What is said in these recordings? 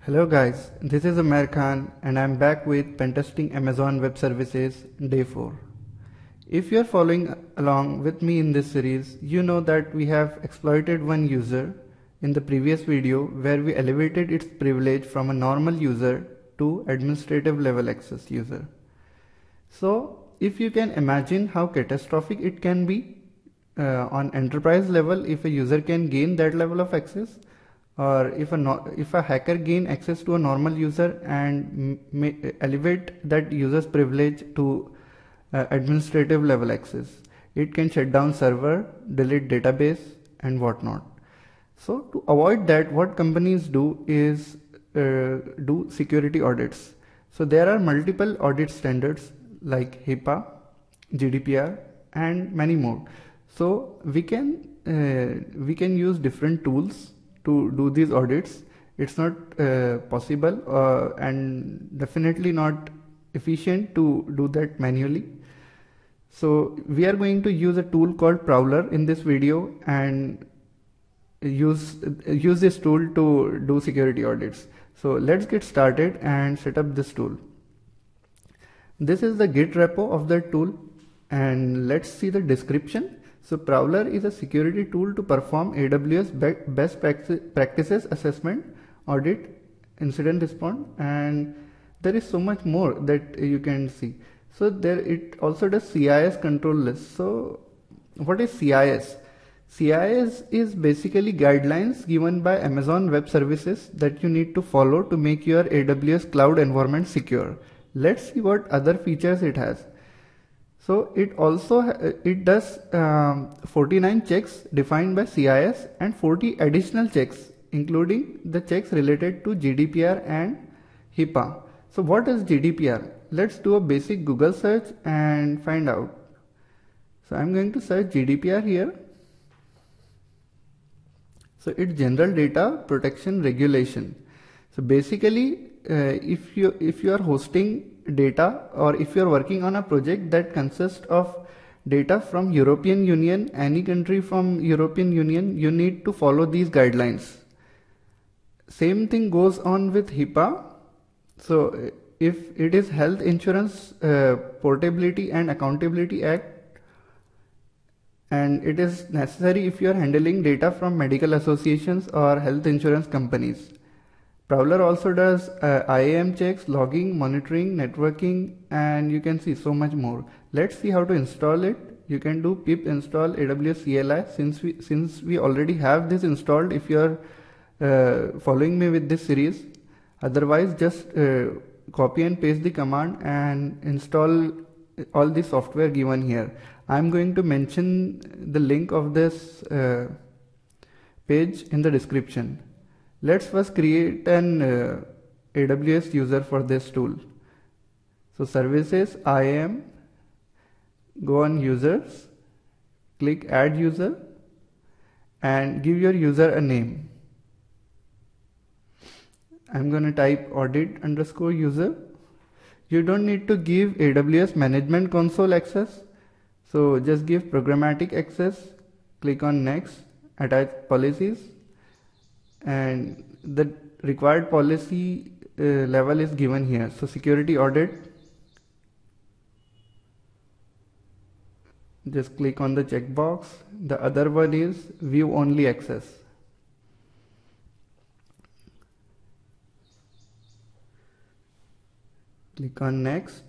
Hello guys, this is Amer Khan and I'm back with Pentesting Amazon Web Services Day 4. If you're following along with me in this series, you know that we have exploited one user in the previous video where we elevated its privilege from a normal user to administrative level access user. So if you can imagine how catastrophic it can be on enterprise level if a user can gain that level of access, or if a hacker gain access to a normal user and elevate that user's privilege to administrative level access, it can shut down server, delete database and whatnot. So to avoid that, what companies do is do security audits. So there are multiple audit standards like HIPAA, GDPR and many more. So we can use different tools to do these audits. It's not possible and definitely not efficient to do that manually. So we are going to use a tool called Prowler in this video and use this tool to do security audits. So let's get started and set up this tool. This is the Git repo of the tool and let's see the description. So Prowler is a security tool to perform AWS best practices assessment, audit, incident response, and there is so much more that you can see. So there it also does CIS control list. So what is CIS? CIS is basically guidelines given by Amazon Web Services that you need to follow to make your AWS cloud environment secure. Let's see what other features it has. So it does 49 checks defined by CIS and 40 additional checks, including the checks related to GDPR and HIPAA. So what is GDPR? Let's do a basic Google search and find out. So I'm going to search GDPR here. So it's General Data Protection Regulation. So basically, if you are hosting data, or if you are working on a project that consists of data from European Union, any country from European Union, you need to follow these guidelines. Same thing goes on with HIPAA. So if it is Health Insurance Portability and Accountability Act, and it is necessary if you are handling data from medical associations or health insurance companies. Prowler also does IAM checks, logging, monitoring, networking, and you can see so much more. Let's see how to install it. You can do pip install AWS CLI since we already have this installed if you are following me with this series. Otherwise, just copy and paste the command and install all the software given here. I'm going to mention the link of this page in the description. Let's first create an AWS user for this tool. So services, IAM, go on users, click add user and give your user a name. I'm going to type audit_user. You don't need to give AWS Management Console access. So just give programmatic access, click on next, attach policies, and the required policy level is given here. So security audit, just click on the checkbox. The other one is view only access. Click on next.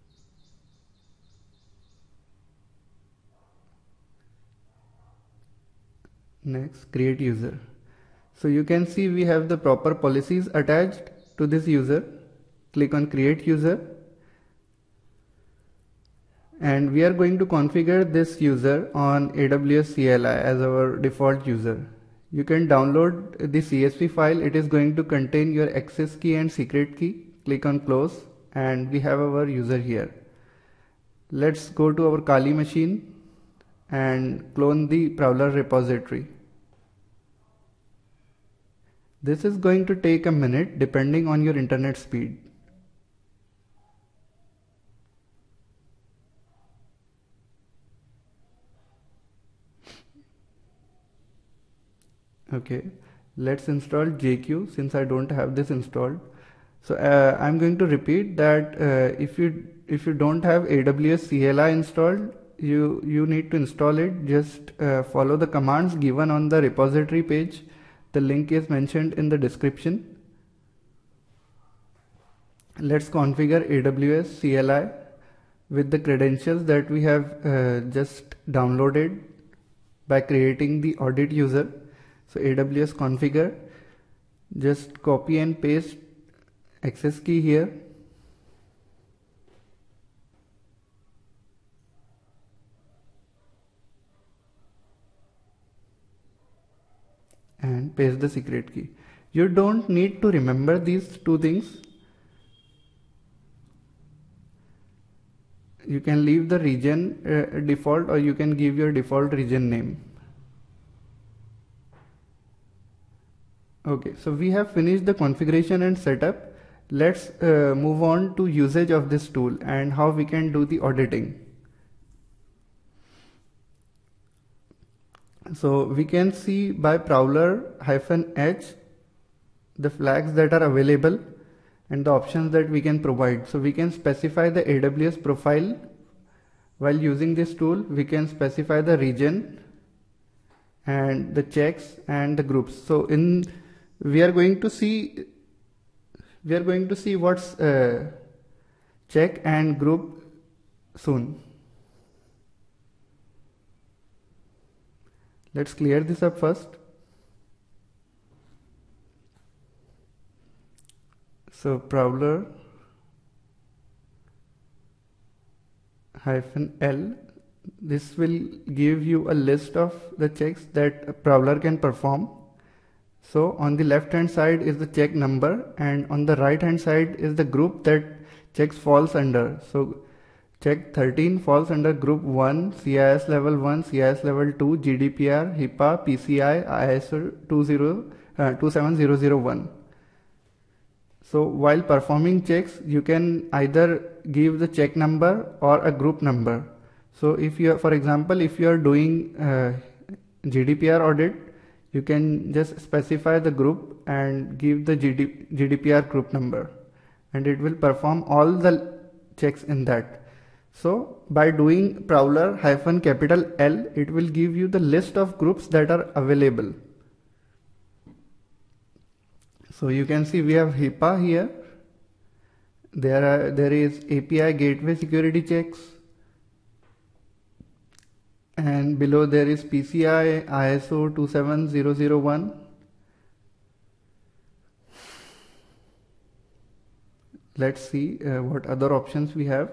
Next, create user. So you can see we have the proper policies attached to this user. Click on create user. And we are going to configure this user on AWS CLI as our default user. You can download the CSV file. It is going to contain your access key and secret key. Click on close and we have our user here. Let's go to our Kali machine and clone the Prowler repository. This is going to take a minute depending on your internet speed. Okay, Let's install JQ since I don't have this installed. So I'm going to repeat that if you don't have AWS CLI installed, you need to install it. Just follow the commands given on the repository page. The link is mentioned in the description. Let's configure AWS CLI with the credentials that we have just downloaded by creating the audit user. So AWS configure, just copy and paste access key here, and paste the secret key. You don't need to remember these two things. You can leave the region default, or you can give your default region name. Okay, so we have finished the configuration and setup. Let's move on to usage of this tool and how we can do the auditing. So we can see by prowler-h the flags that are available and the options that we can provide. So we can specify the AWS profile. While using this tool, we can specify the region and the checks and the groups. So we are going to see what's check and group soon. Let's clear this up first. So prowler -l, this will give you a list of the checks that a prowler can perform. So on the left hand side is the check number, and on the right hand side is the group that checks falls under. So check 13 falls under group 1, CIS level 1, CIS level 2, GDPR, HIPAA, PCI, ISO 27001. So while performing checks, you can either give the check number or a group number. So if you are, for example, if you are doing GDPR audit, you can just specify the group and give the GDPR group number, and it will perform all the checks in that. So by doing prowler -L, it will give you the list of groups that are available. So you can see we have HIPAA here. There is API gateway security checks, and below there is PCI, ISO 27001. Let's see what other options we have.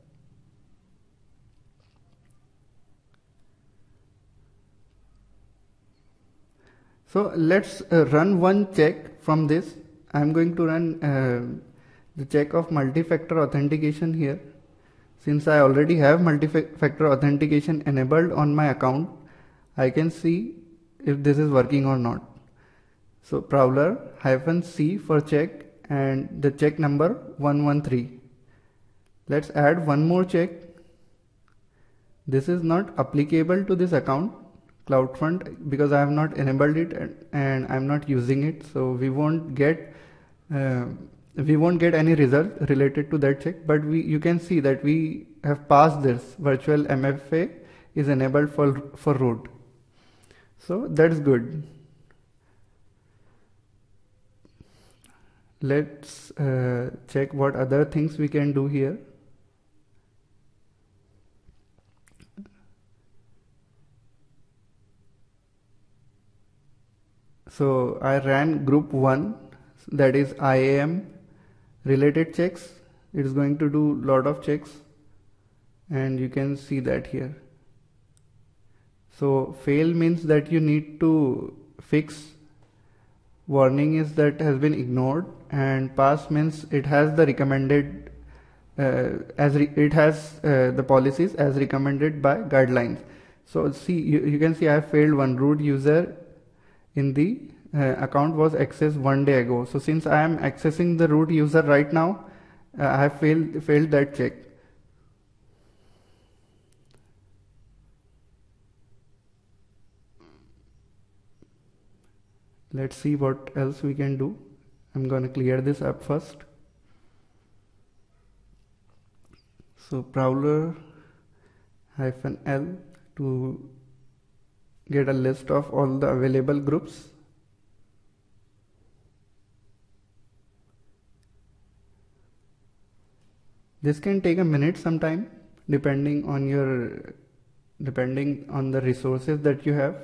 So let's run one check from this. I'm going to run the check of multi-factor authentication here. Since I already have multi-factor authentication enabled on my account, I can see if this is working or not. So prowler -c for check and the check number 113. Let's add one more check. This is not applicable to this account, CloudFront, because I have not enabled it and I'm not using it. So we won't get any result related to that check, but you can see that we have passed this. Virtual MFA is enabled for root. So that's good. Let's check what other things we can do here. So I ran group 1, that is IAM related checks. It is going to do lot of checks, and you can see that here. So fail means that you need to fix. Warning is that has been ignored, and pass means it has the recommended it has the policies as recommended by guidelines. So see, you can see I have failed one. Root user in the account was accessed 1 day ago. So since I am accessing the root user right now, I have failed that check. let's see what else we can do. I'm gonna clear this app first. So Prowler -L to get a list of all the available groups. This can take a minute sometime depending on the resources that you have.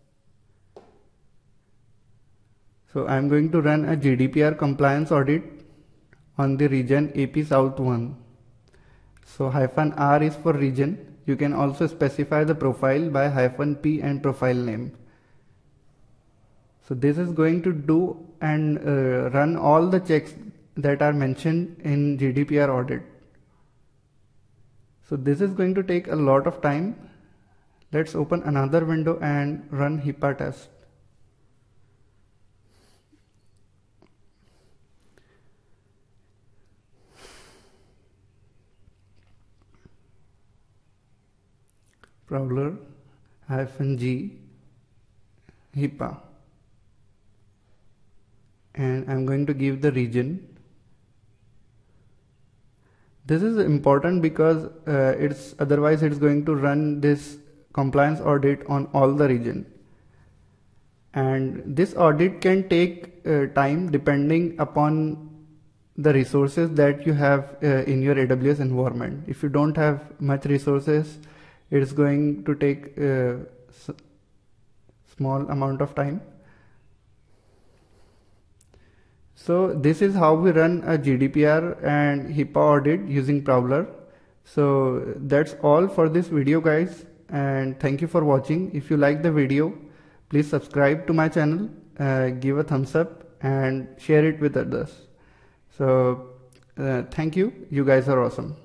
So I'm going to run a GDPR compliance audit on the region AP South 1. So -R is for region. You can also specify the profile by -P and profile name. So this is going to do and run all the checks that are mentioned in GDPR audit. So this is going to take a lot of time. Let's open another window and run HIPAA test. Prowler -G HIPAA, and I'm going to give the region. This is important because otherwise it's going to run this compliance audit on all the region, and this audit can take time depending upon the resources that you have in your AWS environment. If you don't have much resources, it's going to take small amount of time. So this is how we run a GDPR and HIPAA audit using Prowler. So that's all for this video, guys, and thank you for watching. If you like the video, please subscribe to my channel, give a thumbs up and share it with others. So thank you. You guys are awesome.